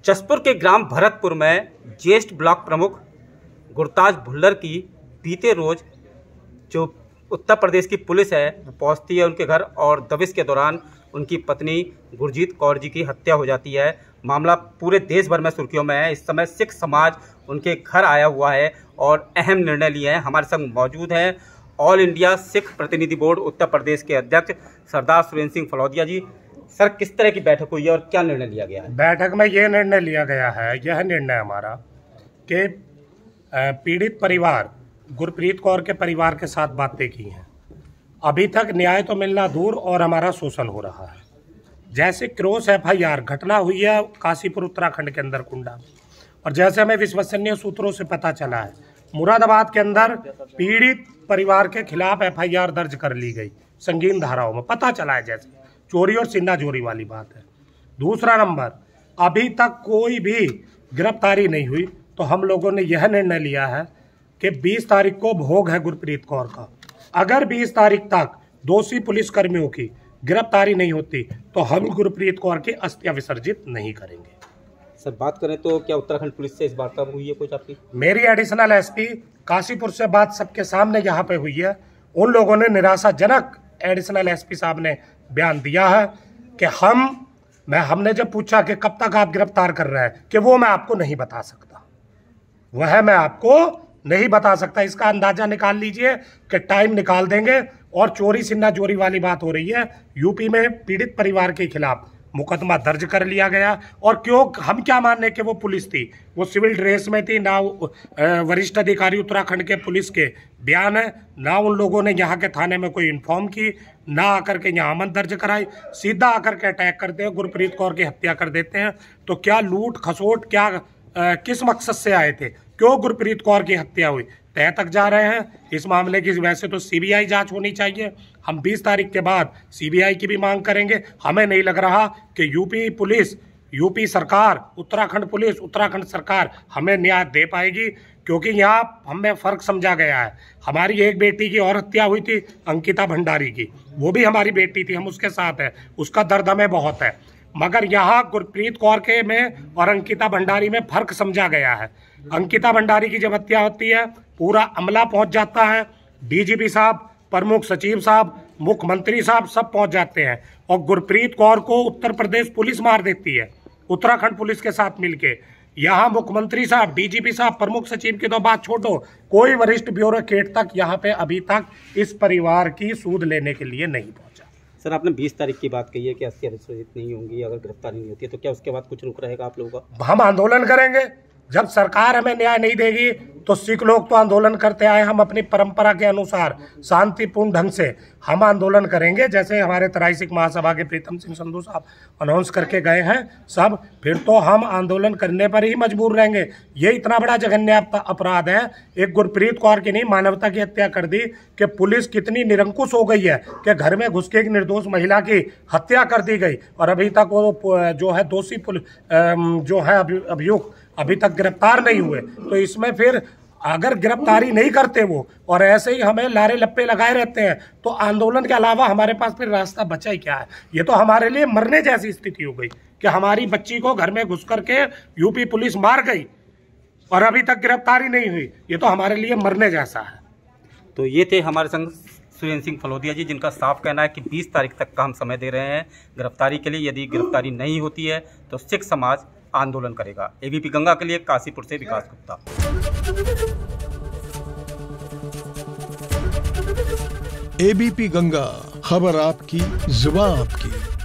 जसपुर के ग्राम भरतपुर में ज्येष्ठ ब्लॉक प्रमुख गुरताज भुल्लर की बीते रोज जो उत्तर प्रदेश की पुलिस है वो पहुंचती है उनके घर और दबिश के दौरान उनकी पत्नी गुरजीत कौर जी की हत्या हो जाती है। मामला पूरे देश भर में सुर्खियों में है। इस समय सिख समाज उनके घर आया हुआ है और अहम निर्णय लिए हैं। हमारे संग मौजूद हैं ऑल इंडिया सिख प्रतिनिधि बोर्ड उत्तर प्रदेश के अध्यक्ष सरदार सुरेंद्र सिंह फलोदिया जी। सर, किस तरह की बैठक हुई है और क्या निर्णय लिया गया है? बैठक में ये निर्णय लिया गया है, यह निर्णय हमारा कि पीड़ित परिवार गुरप्रीत कौर के परिवार के साथ बातें की हैं। अभी तक न्याय तो मिलना दूर और हमारा शोषण हो रहा है। जैसे क्रॉस FIR घटना हुई है काशीपुर उत्तराखंड के अंदर कुंडा, और जैसे हमें विश्वसनीय सूत्रों से पता चला है मुरादाबाद के अंदर पीड़ित परिवार के खिलाफ FIR दर्ज कर ली गई संगीन धाराओं में, पता चला है जैसे चोरी और सिन्हा चोरी वाली बात है। दूसरा नंबर, अभी तक कोई भी गिरफ्तारी नहीं हुई, तो हम लोगों ने यह निर्णय लिया है कि 20 तारीख को भोग है गुरप्रीत कौर का। अगर 20 तारीख तक दोषी पुलिसकर्मियों की गिरफ्तारी नहीं होती तो हम गुरप्रीत कौर की अस्थियां विसर्जित नहीं करेंगे। सर, बात करें तो क्या उत्तराखंड पुलिस से इस बात पर हुई है कुछ आपकी? मेरी एडिशनल SP काशीपुर से बात सबके सामने यहाँ पे हुई है। उन लोगों ने निराशाजनक एडिशनल SP साहब ने बयान दिया है कि हमने जब पूछा कि कब तक आप गिरफ्तार कर रहे हैं, कि वो मैं आपको नहीं बता सकता, वह मैं आपको नहीं बता सकता। इसका अंदाजा निकाल लीजिए कि टाइम निकाल देंगे। और चोरी सिन्हा चोरी वाली बात हो रही है। यूपी में पीड़ित परिवार के खिलाफ मुकदमा दर्ज कर लिया गया। और क्यों, हम क्या मानने कि वो पुलिस थी, वो सिविल ड्रेस में थी ना। वरिष्ठ अधिकारी उत्तराखंड के पुलिस के बयान है, ना उन लोगों ने यहाँ के थाने में कोई इन्फॉर्म की, ना आकर के यहाँ अमन दर्ज कराई, सीधा आकर के अटैक करते हैं, गुरप्रीत कौर की हत्या कर देते हैं। तो क्या लूट खसोट, क्या किस मकसद से आए थे, क्यों गुरप्रीत कौर की हत्या हुई, तय तक जा रहे हैं। इस मामले की वैसे तो CBI जांच होनी चाहिए। हम 20 तारीख के बाद CBI की भी मांग करेंगे। हमें नहीं लग रहा कि यूपी पुलिस, यूपी सरकार, उत्तराखंड पुलिस, उत्तराखंड सरकार हमें न्याय दे पाएगी, क्योंकि यहाँ हमें फ़र्क समझा गया है। हमारी एक बेटी की और हत्या हुई थी, अंकिता भंडारी की, वो भी हमारी बेटी थी, हम उसके साथ हैं, उसका दर्द हमें बहुत है। मगर यहाँ गुरप्रीत कौर के में और अंकिता भंडारी में फ़र्क समझा गया है। अंकिता भंडारी की जब हत्या होती है पूरा अमला पहुंच जाता है, DGP साहब, प्रमुख सचिव साहब, मुख्यमंत्री साहब सब पहुंच जाते हैं। और गुरप्रीत कौर को उत्तर प्रदेश पुलिस मार देती है उत्तराखंड पुलिस के साथ मिलके। यहाँ मुख्यमंत्री साहब, DGP साहब, प्रमुख सचिव की तो बात छोड़ो, कोई वरिष्ठ ब्यूरोक्रेट तक यहाँ पे अभी तक इस परिवार की सूद लेने के लिए नहीं पहुंचा। सर, आपने 20 तारीख की बात कही है कि अस्थियां विसर्जित नहीं होंगी अगर गिरफ्तारी नहीं होती है, तो क्या उसके बाद कुछ रुक रहेगा आप लोगों का? हम आंदोलन करेंगे। जब सरकार हमें न्याय नहीं देगी तो सिख लोग तो आंदोलन करते आए, हम अपनी परंपरा के अनुसार शांतिपूर्ण ढंग से हम आंदोलन करेंगे। जैसे हमारे तराई सिख महासभा के प्रीतम सिंह संधू साहब अनाउंस करके गए हैं सब, फिर तो हम आंदोलन करने पर ही मजबूर रहेंगे। ये इतना बड़ा जघन्य अपराध है, एक गुरप्रीत कौर की नहीं मानवता की हत्या कर दी, कि पुलिस कितनी निरंकुश हो गई है कि घर में घुस के एक निर्दोष महिला की हत्या कर दी गई और अभी तक वो जो है दोषी जो है अभियुक्त अभी तक गिरफ्तार नहीं हुए। तो इसमें फिर अगर गिरफ्तारी नहीं करते वो और ऐसे ही हमें लारे लप्पे लगाए रहते हैं तो आंदोलन के अलावा हमारे पास फिर रास्ता बचा ही क्या है। ये तो हमारे लिए मरने जैसी स्थिति हो गई कि हमारी बच्ची को घर में घुस करके यूपी पुलिस मार गई और अभी तक गिरफ्तारी नहीं हुई। ये तो हमारे लिए मरने जैसा है। तो ये थे हमारे संग सुरेंद्र सिंह फलोदिया जी, जिनका साफ कहना है कि 20 तारीख तक का हम समय दे रहे हैं गिरफ्तारी के लिए। यदि गिरफ्तारी नहीं होती है तो सिख समाज आंदोलन करेगा। ABP गंगा के लिए काशीपुर से विकास गुप्ता। ABP गंगा, खबर आपकी, जुबान आपकी।